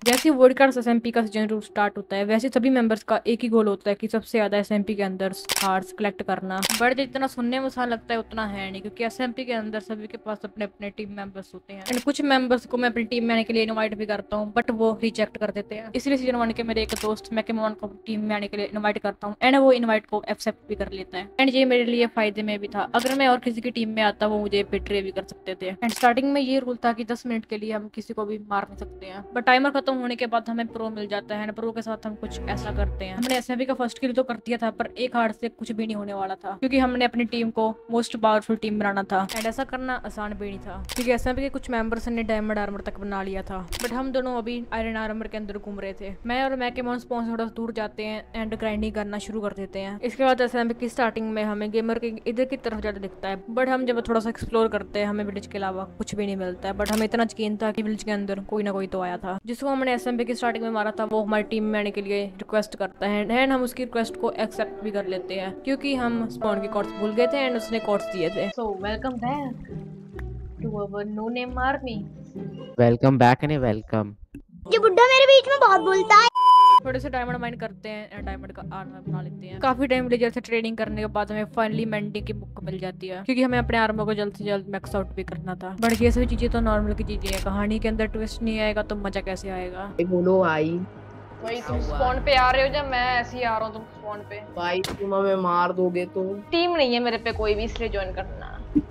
जैसे world cards SMP का season start होता है वैसे सभी मेंबर्स का एक ही गोल होता है कि सबसे ज्यादा एसएमपी के अंदर कार्ड्स कलेक्ट करना। बट जितना सुनने में आसान लगता है उतना है नहीं, क्योंकि एसएमपी के अंदर सभी के पास अपने अपने टीम मेंबर्स होते हैं एंड कुछ मेंबर्स को मैं अपनी टीम में आने के लिए इनवाइट भी करता हूँ बट वो रिजेक्ट कर देते हैं। इसलिए सीजन 1 के मेरे एक दोस्त मैकेमोन को टीम में आने के लिए इन्वाइट करता हूँ एंड वो इन्वाइट को एक्सेप्ट भी कर लेता है एंड ये मेरे लिए फायदे में भी था। अगर मैं और किसी की टीम में आता वो मुझे बिट्रे भी कर सकते थे एंड स्टार्टिंग में ये रूल था कि 10 मिनट के लिए हम किसी को भी मार नहीं सकते हैं, बट टाइमर खत्म होने के बाद हमें प्रो मिल जाता है। प्रो के साथ हम कुछ ऐसा करते हैं, हमने एसएमपी का फर्स्ट किल तो कर दिया था पर एक हार्ट से कुछ भी नहीं होने वाला था क्योंकि हमने अपनी टीम को मोस्ट पावरफुल टीम बनाना था एंड ऐसा करना आसान भी नहीं था क्योंकि एसएमपी के कुछ मेंबर्स ने डायमंड आर्मर तक बना लिया था बट हम दोनों अभी आयरन आर्मर के अंदर घूम रहे थे। मैं और मैकेमोन स्पॉन थोड़ा दूर जाते हैं एंड ग्राइंडिंग करना शुरू कर देते हैं। इसके बाद एसएमपी की स्टार्टिंग में हमें गेमर के इधर की तरफ ज्यादा दिखता है बट हम जब थोड़ा सा एक्सप्लोर करते हैं हमें विलेज के अलावा कुछ भी नहीं मिलता है। बट हमें इतना यकीन था कि विलेज के अंदर कोई ना कोई तो आया था। जिसको हमने एसएमपी की स्टार्टिंग में मारा था वो हमारी टीम में आने के लिए रिक्वेस्ट करता है एंड हम उसकी रिक्वेस्ट को एक्सेप्ट भी कर लेते हैं क्योंकि हम स्पॉन के कोड्स भूल गए थे एंड उसने कोड्स दिए थे। So welcome back to our no name army. Welcome back नहीं वेलकम। ये बुड्ढा मेरे बीच में बहुत बोलता है। थोड़े से डायमंड माइन करते हैं एंड डायमंड का आर्मर बना लेते हैं। काफी टाइम विलेजर से ट्रेडिंग करने के बाद हमें फाइनली मेंडिंग की बुक मिल जाती है क्योंकि हमें अपने आर्मर को जल्द से जल्द मैक्स आउट भी करना था। बट ये सभी चीजें तो नॉर्मल की चीजें हैं, कहानी के अंदर ट्विस्ट नहीं आएगा तो मजा कैसे आएगा। बोलो भाई। भाई तुम स्पॉन पे आ रहे हो जब मैं ऐसे ही आ रहा हूँ तुम स्पॉन पे। भाई तुम हमें मार दोगे तो। टीम नहीं है मेरे पे कोई भी इसलिए ज्वाइन करना।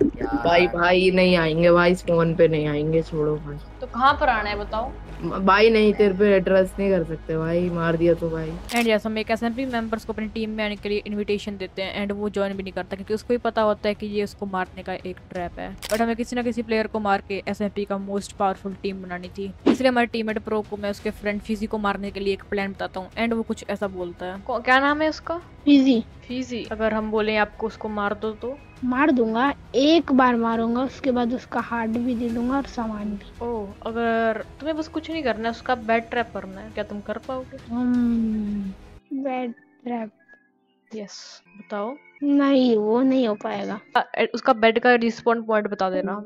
भाई नहीं आएंगे भाई, स्टोन पे नहीं आएंगे, छोड़ो भाई। तो कहाँ पर आना है बताओ। भाई नहीं, तेरे पे ट्रस्ट नहीं कर सकते भाई, मार दिया तो भाई। एंड यस हम एक एसएमपी मेंबर्स को अपनी टीम में आने के लिए इनविटेशन देते हैं एंड वो ज्वाइन भी नहीं करता क्योंकि उसको ही पता होता है कि ये उसको मारने का एक ट्रैप है। बट हमें किसी ना किसी प्लेयर को मार के एसएमपी का मोस्ट पावरफुल टीम बनानी थी, इसलिए हमारे टीममेट प्रो को मैं उसके फ्रेंड फिजी को मारने के लिए एक प्लान बताता हूँ एंड वो कुछ ऐसा बोलता है। क्या नाम है उसका? फिजी। फीजी। अगर हम बोले आपको उसको मार दो तो? मार दूंगा, एक बार मारूंगा, उसके बाद उसका हार्ट भी दे दूंगा और सामान भी। ओह, अगर तुम्हें बस कुछ नहीं करना है, उसका बेड ट्रैप करना है, क्या तुम कर पाओगे? Bed trap? यस, बताओ। नहीं, वो नहीं हो पाएगा। उसका बेड का रिस्पॉन पॉइंट बता देना।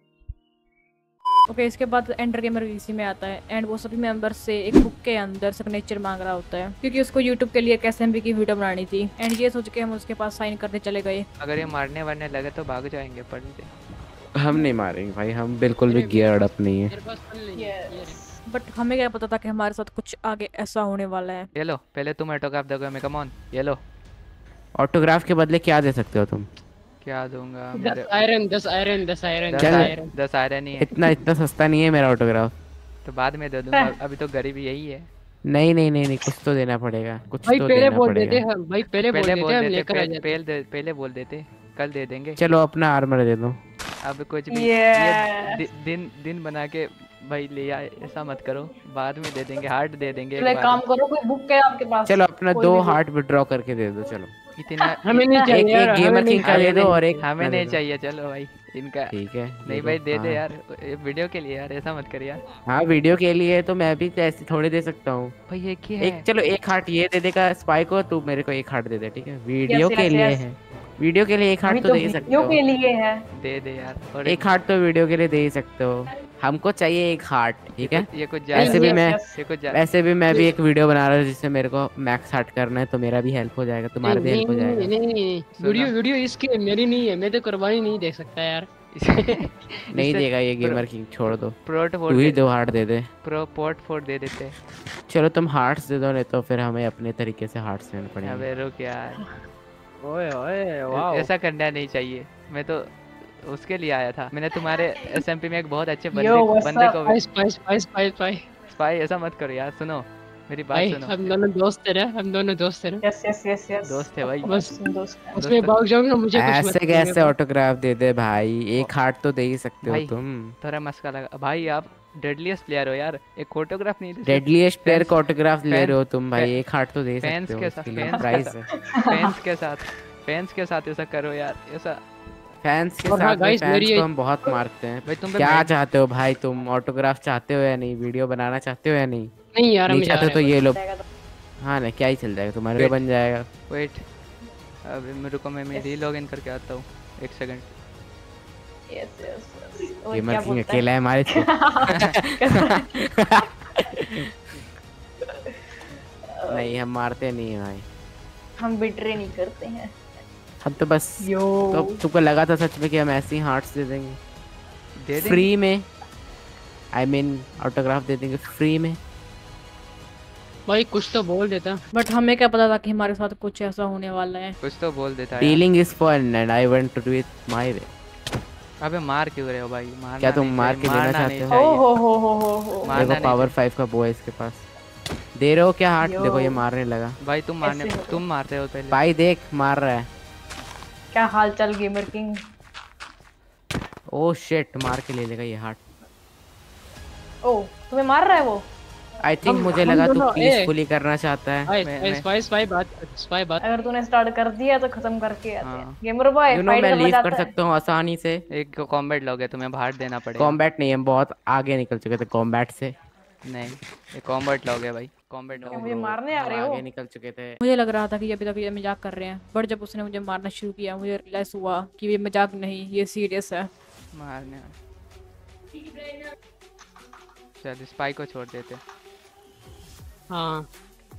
ओके इसके बाद एंडर गेमर वीसी में आता है एंड वो सभी मेंबर्स से एक बुक के अंदर सिग्नेचर मांग रहा होता है क्योंकि उसको यूट्यूब के लिए एक एसएमपी की वीडियो बनानी थी एंड ये सोच के हम उसके पास साइन करने चले गए। अगर ये मारने वारने लगे तो भाग जाएंगे पढ़ दे। हम नहीं मारेंगे भाई, हम बिल्कुल भी गियर अप नहीं है। बट हमें क्या पता था कि हमारे साथ कुछ आगे ऐसा होने वाला है। ये लो पहले तुम ऑटोग्राफ दोगे हमें, कम ऑन ये लो। ऑटोग्राफ के बदले क्या दे सकते हो तुम? क्या दूंगा? 10 आयरन 10 आयरन 10 आयरन 10 आयरन ही है। इतना सस्ता नहीं है मेरा ऑटोग्राफ। तो बाद में दे दूंगा, अभी तो गरीबी यही है। नहीं कुछ तो देना पड़ेगा, कुछ भाई तो पहले देना बोल पड़ेगा। देते हम, भाई पहले बोल देते हम लेकर आ जाते। पहले बोल देते, कल दे देंगे। चलो अपना आर्मर दे दो। अब कुछ भी ये दिन बना के भाई ले आए, ऐसा मत करो, बाद में दे देंगे, हार्ट दे देंगे। एक काम करो, कोई बुक है आपके पास? चलो अपना 2 हार्ट विड्रॉ करके दे दो। चलो इतना हमें नहीं चाहिए एक गेमर किंग का दे दो और एक हमें नहीं चाहिए। चलो भाई इनका ठीक है। नहीं भाई दे दे यार, वीडियो के लिए यार, ऐसा मत कर यार। हाँ वीडियो के लिए तो मैं भी ऐसे थोड़े दे सकता हूँ भाई। ये क्या है? चलो एक हार्ट ये दे देगा स्पाई को, तू मेरे को एक हार्ट दे दे, ठीक है? वीडियो के लिए है, वीडियो के लिए एक हार्ट तो दे सकते हो। के लिए है, दे दे यार। और एक हार्ट तो वीडियो के लिए दे ही सकते हो। हमको चाहिए एक हार्ट, ठीक है? ये कुछ वैसे भी मैं भी एक वीडियो बना रहा हूँ जिससे मेरे को मैक्स हार्ट करना है, तो मेरा भी हेल्प हो जाएगा, तुम्हारा भी हेल्प हो जाएगा। नहीं वीडियो इसकी मेरी नहीं है, मैं तो कुर्बानी नहीं दे सकता यार। नहीं देगा ये गेमर किंग, छोड़ दो। तू ही 2 हार्ट दे दे। प्रो पोर्ट 4 दे देते। चलो तुम हार्ट्स दे दो, नहीं तो फिर हमें अपने तरीके से हार्ट्स देने पड़ेंगे। अबे रुक यार, ओए वाओ, ऐसा करना नहीं चाहिए। मैं तो उसके लिए आया था, मैंने तुम्हारे एसएमपी में एक बहुत अच्छे बंदे को स्पाई ऐसा मत करो यार। सुनो मेरी बात सुनो, हम दोनों दोस्त हैं, हम दोनों दोस्त हैं। यस दोस्त है भाई, बस उसमें भाग जाऊंगा, मुझे कुछ ऐसे कैसे ऑटोग्राफ दे दे भाई? एक हार्ट तो दे ही सकते हो तुम। थोड़ा मस्का लगा भाई, आप डेडलीस्ट प्लेयर हो यार, एक फोटोग्राफ नहीं दे। डेडलीस्ट प्लेयर का ऑटोग्राफ ले रहे हो तुम भाई, एक हार्ट तो दे सकते हो। फैंस के साथ ऐसा करो यार, ऐसा फैंस के साथ फैंस को हम बहुत मारते हैं भाई। तुम क्या चाहते हो भाई? तुम ऑटोग्राफ चाहते हो या नहीं? वीडियो बनाना चाहते हो या नहीं? नहीं यार नहीं चाहते तो ये लो। हाँ ना, क्या ही चल जाएगा, तुम्हारे बन जाएगा। वेट अभी मेरे को, मैं रीलॉगिन करके आता हूँ, 1 सेकंड। गेमर किंग अकेला है हमारे नहीं हम मारते नहीं है भाई, हम बिट्रे नहीं करते हैं। हम तो बस तो तुमको लगा था सच में कि हम ऐसे ही हार्ट्स दे देंगे फ्री में, आई मीन ऑटोग्राफ दे देंगे फ्री में। भाई कुछ तो बोल देता, बट हमें क्या पता था कि हमारे साथ कुछ ऐसा होने वाला है। कुछ तो बोल देता है। Dealing is fun and I want to do it my way. अबे मार क्यों रहे हो भाई? मारना क्या तुम नहीं मार चाहिए, के देना मारना चाहते नहीं हो? हो मारना देखो नहीं पावर चाहिए। 5 का बो है इसके पास, दे रहे हो क्या हार्ट? देखो ये मारने लगा भाई तुम मारते हो पहले। भाई देख मार रहा है। क्या हाल चाल गेमर किंग? ओ शिट, मार के ले लेगा ये हार्ट। ओ तुम्हें मार रहा है वो? आई थिंक मुझे लगा तू पीसफुली करना चाहता है। स्पाई बात अगर तूने स्टार्ट कर दिया तो खत्म करके आते हैं। गेमर बॉय यू नो मैं लीव कर सकता हूँ आसानी से। एक कॉम्बैट लोगे, तुम्हें भाट देना पड़ेगा। कॉम्बैट नहीं, हम बहुत आगे निकल चुके थे कॉम्बैट से। नहीं ये कॉम्बैट लोगे भाई, कॉम्बैट लोगे। मुझे मारने आ रहे हो? आगे निकल चुके थे। मुझे लग रहा था कि अभी तक ये मजाक कर रहे हैं, बट जब उसने मुझे मारना शुरू किया मुझे रियलाइज हुआ कि ये मजाक नहीं, ये सीरियस है। मारने चल स्पाई को छोड़ देते। हाँ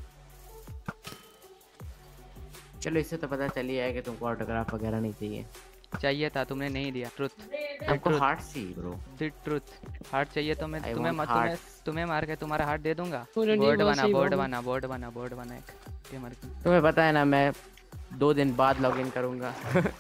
चलो इससे तो पता चल ही है कि तुमको ऑटोग्राफ वगैरह नहीं चाहिए। चाहिए था, तुमने नहीं दिया। ट्रुथ, हमको heart see bro. The truth. Heart चाहिए तो मैं तुम्हें मार के तुम्हारा हार्ट दे दूंगा। Already बोर्ड वो बना सही बोर्ड बाबू। बना बोर्ड बना बोर्ड बना एक गेमर की। तुम्हें पता है ना मैं 2 दिन बाद लॉगिन करूंगा।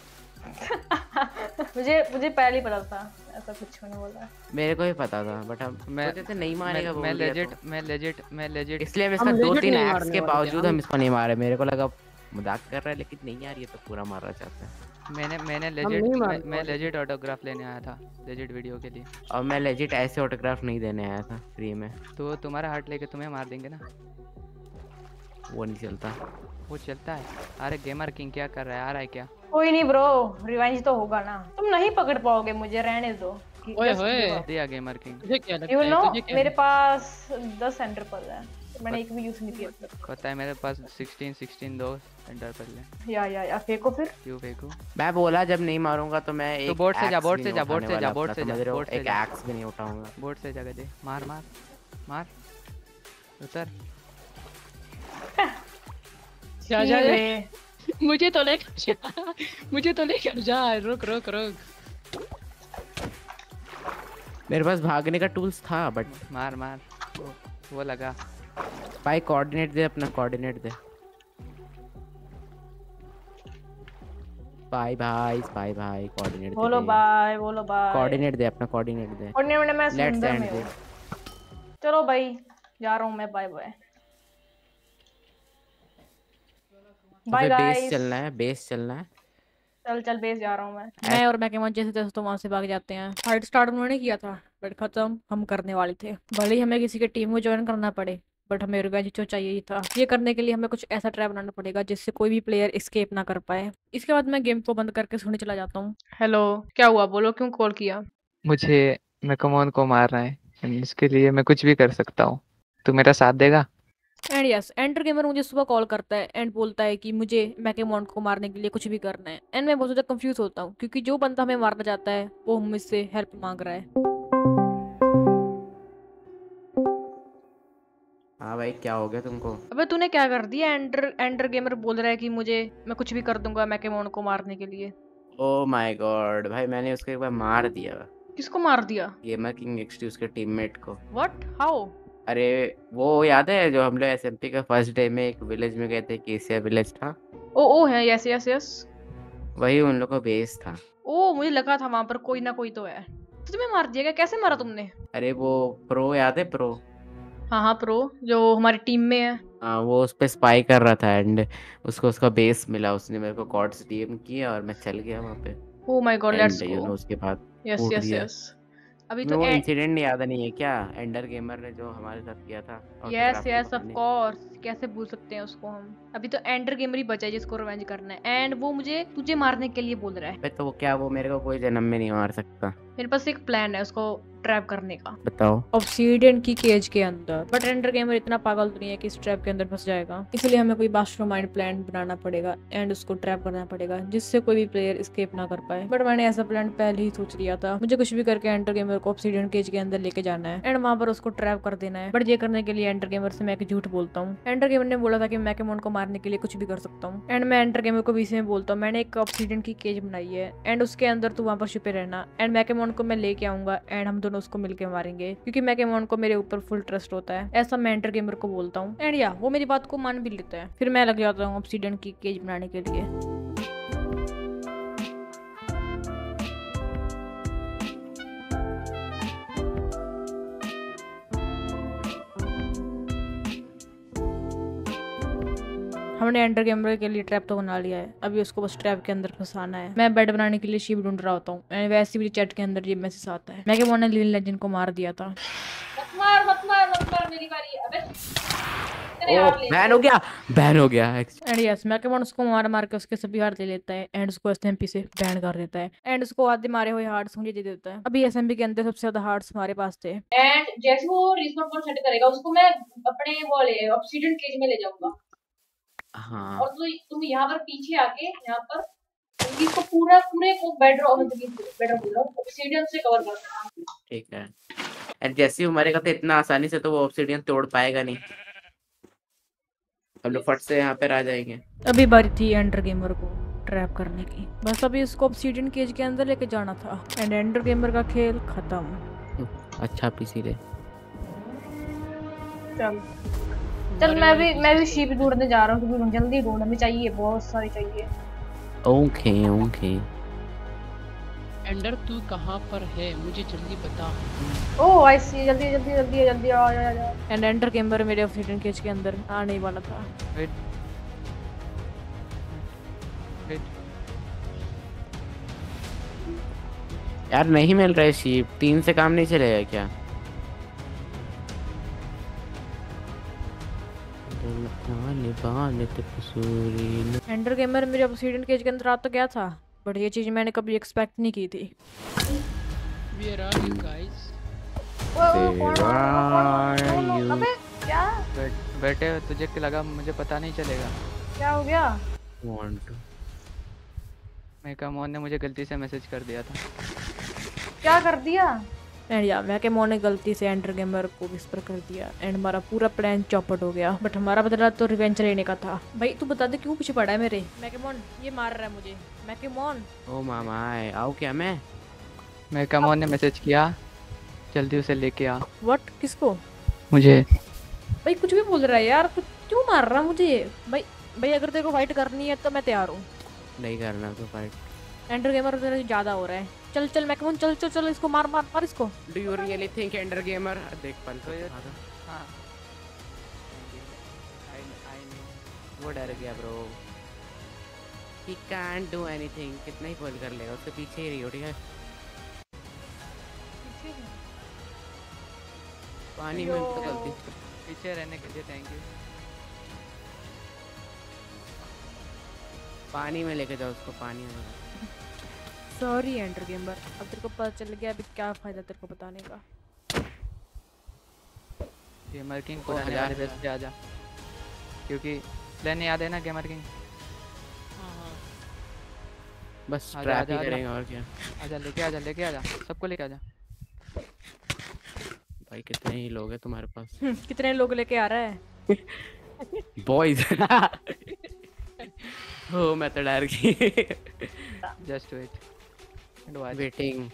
मुझे पहले ही पता था ऐसा कुछ होने वाला है। मेरे को ही पता था, बट हम मैं सोचे थे नहीं मारेगा मैं बोल दिया लेजिट तो। मैं लेजिट इसलिए हम हम इसका 2-3 legit नहीं एक्स मारने के वाले थे, बावजूद हम- हम इसको नहीं मारे। मेरे को लगा मजाक कर रहा है, लेकिन नहीं यार ये तो पूरा मारना चाहता है। मैंने नहीं मारने मैं वाले लेजिट ऑटोग्राफ लेने आया था लेजिट वीडियो के लिए। और मैं लेजिट ऐसे ऑटोग्राफ नहीं देने आया था फ्री में, तो तुम्हारा हार्ट लेके तुम्हें मार देंगे ना। वो नहीं चलता। वो चलता है। अरे गेमर किंग क्या कर रहा है? आ रहा है क्या? कोई नहीं ब्रो, रिवेंज तो होगा ना। तुम नहीं पकड़ पाओगे मुझे, रहने दो। ओए होए दिया गेमर किंग। तुझे क्या लगता यू है? नो तुझे क्या मेरे पास 10 सेंटर पर है, मैंने एक भी यूज नहीं किया अब तक। पता है मेरे पास 16 दो एंटर कर ले। या फेंको फिर। क्यों फेंकू? मैं बोला जब नहीं मारूंगा तो मैं एक बोर्ड से जा, axe बोर्ड भी से नहीं जा, बोर्ड उठाने से जा, वाला बोर्ड अपना, से जा, समझ रहे हो? बोर्ड से एक जा। एक्स भी नहीं उठाऊंगा। बोर्ड से जगह दे। मार मार मार उतर। जा जा मुझे तो लेकर जा, मुझे तो लेकर जा। रुक रुक रुक। मेरे पास भागने का टूल्स था बट मार मार वो लगा। भाई कोऑर्डिनेट दे, अपना कोऑर्डिनेट दे। भाई कोऑर्डिनेट दे। बोलो बाय, बोलो बाय। कोऑर्डिनेट दे, अपना कोऑर्डिनेट दे। कोऑर्डिनेट में मैं लेट्स समुंदर एंड में दे। हूँ। चलो भाई जा रहा हूँ मैं, bye bye. Bye base guys. चलना है, बेस चलना है। चल बेस जा रहा हूँ मैं। मैं और मैकेमॉन जैसे तैसे तो वहां से भाग जाते हैं। फाइट स्टार्ट उन्होंने किया था बट खत्म हम करने वाले थे। भले ही हमें किसी के टीम को ज्वाइन करना पड़े बट हमें रिवेंज तो चाहिए ही था। ये करने के लिए हमें कुछ ऐसा ट्रैप बनाना पड़ेगा जिससे कोई भी प्लेयर एस्केप ना कर पाए। इसके बाद मैं गेम को बंद करके सोने चला जाता हूँ। हेलो, क्या हुआ? बोलो, क्यों कॉल किया? मुझे मैकमोन को मारना है, इसके लिए मैं कुछ भी कर सकता हूँ। तू मेरा साथ देगा? एंड यस, एंटर गेमर मुझे सुबह कॉल करता है एंड बोलता है कि मुझे मैकेमॉन्ट को मारने के लिए कुछ भी करना है। एंड मैं बहुत ज़्यादा कंफ्यूज होता हूँ क्योंकि जो बंदा हमें मारना चाहता है वो मुझसे हेल्प मांग रहा है। हाँ भाई क्या हो गया तुमको? अबे तूने क्या कर दिया? एंटर गेमर बोल रहा है कि मुझे मैं कुछ भी कर दूंगा मैकेमॉन को मारने के लिए। ओ माय गॉड भाई, मैंने उसको एक बार मार दिया। किसको मार दिया? गेमर किंग एक्सटी, उसके टीममेट को। व्हाट? हाउ? अरे वो याद है जो हम लोग एसएमपी का फर्स्ट डे में एक विलेज में गए थे, केसिया विलेज था। ओ है, यस यस यस। वही उन लोग का बेस था। ओ मुझे लगा था वहां पर कोई ना कोई तो है। तो तुम्हें मार दिया क्या? कैसे मारा तुमने? अरे वो प्रो याद है? प्रो, हाँ प्रो जो हमारी टीम में है। हाँ वो उस पे स्पाई कर रहा था एंड उसको उसका बेस मिला। उसने मेरे को कॉर्ड्स डीएम किया और मैं चल गया वहाँ पे। Oh my god, let's end you know go. उसके बाद यस कूद यस दिया। यस। अभी तुम्हें तो वो इंसिडेंट याद नहीं है क्या? एंडर गेमर ने जो हमारे साथ किया था। यस autograph के यस ऑफ बहाने। कोर्स, कैसे भूल सकते हैं उसको हम। अभी तो एंडर गेमर ही बचा है जिसको रिवेंज करना है एंड वो मुझे तुझे मारने के लिए बोल रहा है। बे तो वो क्या, वो मेरे को कोई जन्म में नहीं मार सकता। मेरे पास एक प्लान है उसको ट्रैप करने का। बताओ। ऑब्सीडियन की केज के अंदर। बट एंडर गेमर इतना पागल तो नहीं है कि इस ट्रैप के अंदर फंस जाएगा, इसलिए हमें कोई मास्टरमाइंड प्लान बनाना पड़ेगा एंड उसको ट्रैप करना पड़ेगा जिससे कोई भी प्लेयर एस्केप ना कर पाए। बट मैंने ऐसा प्लान पहले ही सोच लिया था, मुझे कुछ भी करके एंडर गेमर को ऑब्सीडियन केज के अंदर लेके जाना है एंड वहां पर उसको ट्रैप कर देना है। बट ये करने के लिए एंडर गेमर से मैं एक झूठ बोलता हूँ। एंडर गेमर ने बोला था कि मैकेमोन को मारने के लिए कुछ भी कर सकता हूँ एंड मैं एंडर गेमर को बीच में बोलता हूँ मैंने एक ऑब्सीडियन की केज बनाई है एंड उसके अंदर तू वहां पर छुपे रहना एंड मैकेमोन को मैं लेके आऊंगा एंड हम दोनों उसको मिलके मारेंगे क्योंकि मैकेमोन को मेरे ऊपर फुल ट्रस्ट होता है। ऐसा मैं एंडर गेमर को बोलता हूँ एंड या वो मेरी बात को मान भी लेता है। फिर मैं लग जाता हूँ ऑब्सीडियन की केज बनाने के लिए। हमने एंडर गेमर के लिए ट्रैप तो बना लिया है, अभी उसको बस ट्रैप के अंदर फंसाना है। मैं बेड बनाने के लिए शीप ढूंढ रहा होता हूँ, वैसे भी चैट के अंदर ये मैसेज आता है मैकेमोन ने लीन लेजेंड को मार दिया था। मत मार मेरी बारी। अबे बैन हो गया, बैन हो गया। एंड यस मैकेमोन उसको मार मार के उसके सभी हार्ट ले लेता है एंड उसको एसएमपी से बैन कर देता है एंड उसको आधे मारे हुए हार्ट्स मुझे दे देता है। अभी एसएमपी के अंदर सबसे ज्यादा हार्ट्स हमारे पास थे एंड जैसे वो रिस्पॉन्स पॉइंट सेट करेगा उसको मैं अपने वो ले ऑब्सीडियन केज में ले जाऊंगा। हाँ। और तुम यहाँ पर पीछे आके यहाँ पर इसको पूरे को बेडरॉक बोल रहा हूँ ऑब्सीडियन से कवर कर देना। ठीक है। एंड जैसे ही हमारे कहते इतना आसानी से तो वो ऑब्सीडियन तोड़ पाएगा नहीं, हम लोग फट से यहाँ पे आ जाएंगे। अभी बारी थी एंडर गेमर को ट्रैप करने की, बस अभी इसको ऑब्सीडियन केज के अंदर लेके जाना था एंड एंडर गेमर का खेल खत्म। अच्छा पीसी ले। चल मैं भी शीप ढूंढने जा रहा हूँ क्योंकि जल्दी ढूंढने चाहिए, बहुत सारी चाहिए। ओके। एंडर तू कहाँ पर है मुझे जल्दी बता। ओह आई सी, जल्दी आ जा। एंड एंडर गेमर मेरे ऑब्सीडियन केज के अंदर आने ही वाला था। वेट यार नहीं मिल रहा है शीप, 3 से काम नहीं चलेगा क्या? एंडर गेमर मेरे ऑब्सीडियन केज के अंदर आ तो गया था बट ये चीज मैंने कभी एक्सपेक्ट नहीं की थी। Where are you guys? अबे क्या बेटे तुझे लगा मुझे पता नहीं चलेगा? क्या हो गया? मैकेमोन ने मुझे गलती से मैसेज कर दिया था। क्या कर दिया? एंड या मैकेमोन ने गलती से एंडर गेमर को विस्पर कर दिया एंड हमारा पूरा प्लान चौपट हो गया। बट हमारा बदला तो रिवेंज लेने का था। भाई तू बता दे क्यों पीछे पड़ा है मेरे? मैकेमोन ये मार रहा है मुझे। मैकेमोन ओ मामा आओ क्या? मैकेमोन ने मैसेज किया जल्दी उसे लेके आ। व्हाट? किसको? मुझे। भाई कुछ भी बोल रहा है यार, कुछ क्यों मार रहा मुझे? भाई अगर तेरे को फाइट करनी है तो मैं तैयार हूँ। नहीं करना तो फाइट। एंडर गेमर तेरा ज्यादा हो रहा है। चल मैकेमोन चल इसको मार इसको। Do you really think Ender gamer देख पल तो हां आई नो वो डर गया bro. He can't do anything. कितना ही बोल कर लेगा उसके पीछे ही रहियो। ठीक है पानी में तो गलती पीछे रहने के लिए थैंक यू। पानी में लेके जाओ उसको, पानी में। सॉरी एंडर गेमर, अब तेरे को पता चल गया अभी क्या फायदा तेरे को बताने का। गेमर किंग को हजार बेस पे आजा क्योंकि प्लान याद है ना गेमर किंग। हां बस ट्रैप ही करेंगे और क्या। आजा लेके आजा सबको लेके आजा। भाई कितने ही लोग हैं तुम्हारे पास? कितने लोग लेके आ रहा है? बॉयज हो मैं तो डर गई। Just waiting.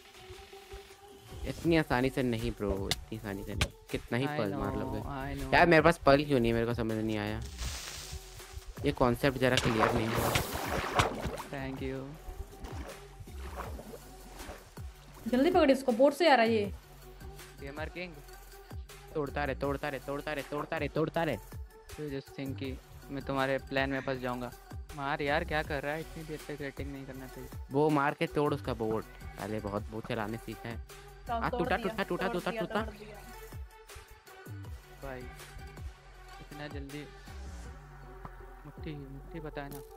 इतनी आसानी से नहीं ब्रो, इतनी आसानी से नहीं। कितना ही पल मार लोगे यार। मेरे पास पल क्यों नहीं, मेरे को समझ नहीं आया। ये कॉन्सेप्ट जरा क्लियर नहीं हुआ। Thank you. जल्दी पकड़ इसको, बोर्ड से आ रहा है ये। गेमर किंग तोड़ता रहे। तू जस्ट थिंक कि मैं तुम्हारे प्लान में फंस जाऊंगा। मार यार, क्या कर रहा है? इतनी देर तक रेटिंग नहीं करना चाहिए। वो मार के तोड़ उसका बोर्ड। पहले बहुत बहुत चलाने सीखा है। टूटा भाई इतना जल्दी मुट्ठी बताए ना।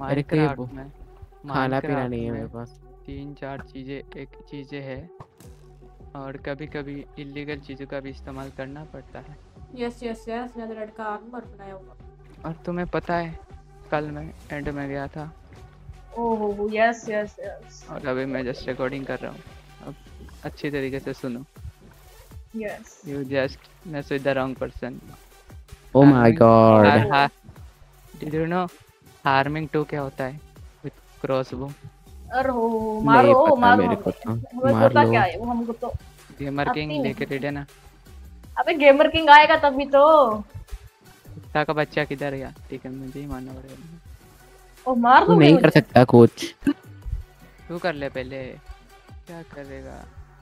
माइनक्राफ्ट में खाना पीना नहीं है मेरे पास। 3-4 चीजें है और कभी कभी इलीगल चीज़ों का भी इस्तेमाल करना पड़ता है। यस यस यस, मैंने रेड का आर्मर बनाया होगा। और तुम्हें पता है कल मैं एंड में गया था ओह यस यस यस और अभी मैं जस्ट रिकॉर्डिंग कर रहा हूँ। अब अच्छी तरीके से सुनो। Yes. You just mess with the wrong person. Oh my god. Did you know harming 2 क्या होता है with crossbow? अरे हो नहीं मारो पता मारो मेरे को तो। हमें मार पता लो। क्या है वो हमको तो। गेमर आती किंग नहीं। लेके रेडी ना। अबे गेमर किंग आएगा तभी तो। कुत्ता का बच्चा किधर गया? ठीक है मुझे ही मारना पड़ेगा। ओ मार तू दो नहीं कर सकता कुछ। तू कर ले पहले। क्या करेगा?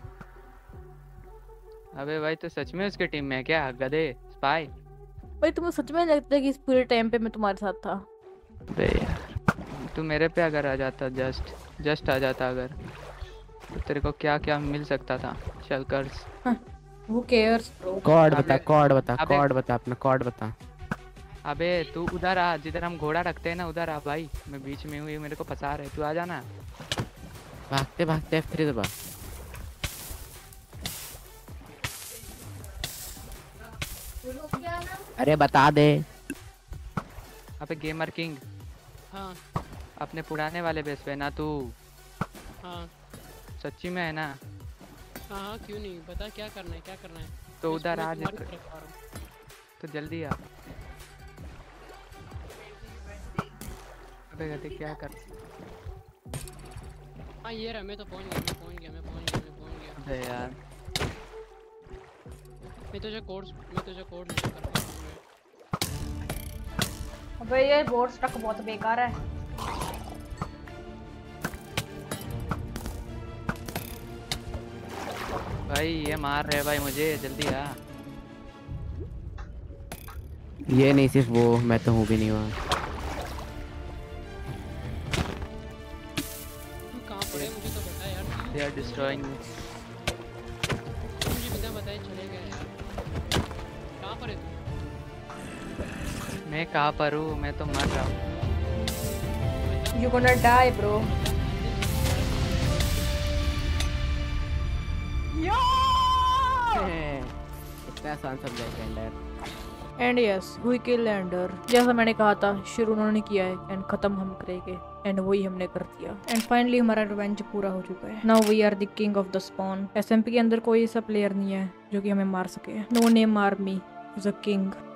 अबे भाई तो सच में उसके टीम में है क्या? गधे स्पाई। भाई तुम्हें सच में लगता है कि इस पूरे टाइम पे मैं तुम्हारे साथ था? अबे यार तू मेरे पे अगर आ जाता जस्ट आ जाता अगर तो तेरे को क्या क्या मिल सकता था। चल कर। Who cares bro? कॉर्ड बता, कॉर्ड बता, अबे- कॉर्ड बता, अपना कॉर्ड बता। अबे तू उधर आ जिधर हम घोड़ा रखते हैं ना, उधर आ भाई। मैं बीच में हूँ, ये मेरे को फंसा रहे। तू आ जाना। भागते भागते F3 दबा। अरे बता दे। अबे गेमर किंग हाँ अपने पुराने वाले बेस पे ना तू? हाँ सच्ची में है ना? हाँ हाँ क्यों नहीं, बता क्या करना है क्या करना है। तो मैं उधर आ तुम्हारी जा। तरफ आ रहा हूँ। तो जल्दी आ। अबे गधे क्या कर? हाँ ये रहा, मैं तो पहुँच गया। अबे यार मैं तुझे कोड नहीं कर पा रहा हूँ। अबे ये बोर्ड स्टक बहुत बेकार है। भाई ये मार रहे भाई मुझे, जल्दी आ। ये नहीं सिर्फ वो, मैं तो हूँ भी नहीं वहाँ। तू कहाँ पर है मुझे तो बता यार। They are destroying me. मुझे बिना बताए चले गए यार। कहाँ पर है तू? मैं कहाँ पर हूँ? मैं तो मर रहा हूँ। You gonna die bro. इतना आसान सब्जेक्ट है Ender. And yes we kill Ender. जैसा मैंने कहा था, शुरू उन्होंने किया है एंड खत्म हम करेंगे, एंड वही हमने कर दिया। एंड फाइनली हमारा रिवेंज पूरा हो चुका है। Now we are the king of the spawn. SMP के अंदर कोई ऐसा प्लेयर नहीं है जो कि हमें मार सके। No name army is a king.